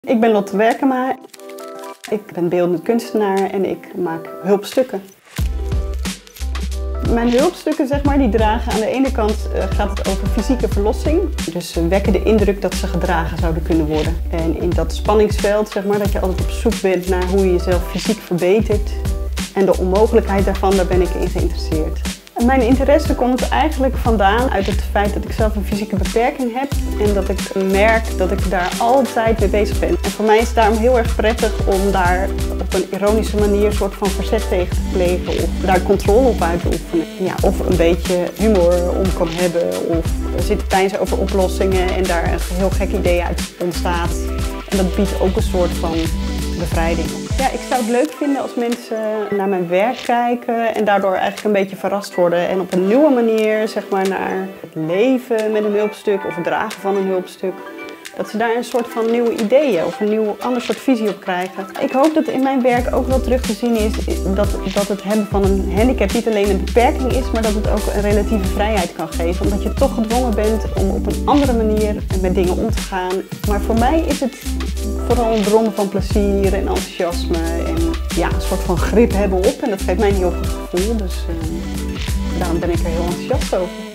Ik ben Lotte Werkema. Ik ben beeldend kunstenaar en ik maak hulpstukken. Mijn hulpstukken, die dragen aan de ene kant gaat het over fysieke verlossing. Dus ze wekken de indruk dat ze gedragen zouden kunnen worden. En in dat spanningsveld, dat je altijd op zoek bent naar hoe je jezelf fysiek verbetert. En de onmogelijkheid daarvan, daar ben ik in geïnteresseerd. En mijn interesse komt eigenlijk vandaan uit het feit dat ik zelf een fysieke beperking heb. En dat ik merk dat ik daar altijd mee bezig ben. En voor mij is het daarom heel erg prettig om daar op een ironische manier een soort van verzet tegen te plegen. Of daar controle op uit te oefenen. Ja, of een beetje humor om kan hebben. Of zitten peinzen over oplossingen en daar een heel gek idee uit ontstaat. En dat biedt ook een soort van bevrijding. Ja, ik zou het leuk vinden als mensen naar mijn werk kijken en daardoor eigenlijk een beetje verrast worden. En op een nieuwe manier naar het leven met een hulpstuk of het dragen van een hulpstuk. Dat ze daar een soort van nieuwe ideeën of een ander soort visie op krijgen. Ik hoop dat in mijn werk ook wel terug te zien is dat het hebben van een handicap niet alleen een beperking is, maar dat het ook een relatieve vrijheid kan geven. Omdat je toch gedwongen bent om op een andere manier met dingen om te gaan. Maar voor mij is het vooral een bron van plezier en enthousiasme en een soort van grip hebben op. En dat geeft mij een heel goed gevoel, dus daarom ben ik er heel enthousiast over.